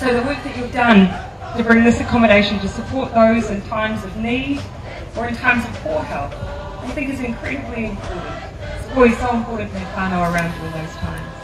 So the work that you've done to bring this accommodation to support those in times of need or in times of poor health, I think is incredibly important. It's always so important to have whānau around during those times.